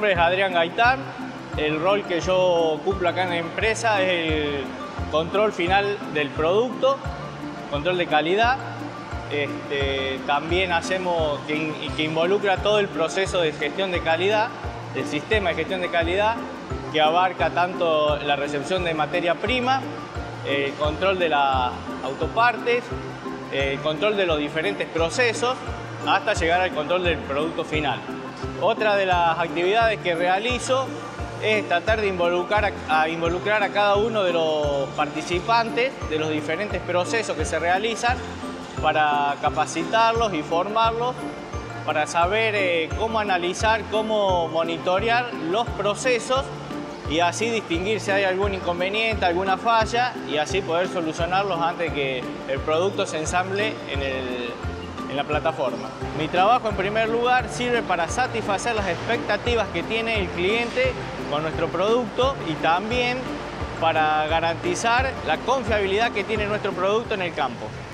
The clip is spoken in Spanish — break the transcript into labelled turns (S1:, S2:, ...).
S1: nombre es Adrián Gaitán. El rol que yo cumplo acá en la empresa es el control final del producto, control de calidad. También hacemos que involucra todo el proceso de gestión de calidad, el sistema de gestión de calidad, que abarca tanto la recepción de materia prima, el control de las autopartes, el control de los diferentes procesos, hasta llegar al control del producto final. Otra de las actividades que realizo es tratar de involucrar a cada uno de los participantes de los diferentes procesos que se realizan para capacitarlos y formarlos, para saber cómo analizar, cómo monitorear los procesos y así distinguir si hay algún inconveniente, alguna falla y así poder solucionarlos antes de que el producto se ensamble en la plataforma. Mi trabajo, en primer lugar, sirve para satisfacer las expectativas que tiene el cliente con nuestro producto y también para garantizar la confiabilidad que tiene nuestro producto en el campo.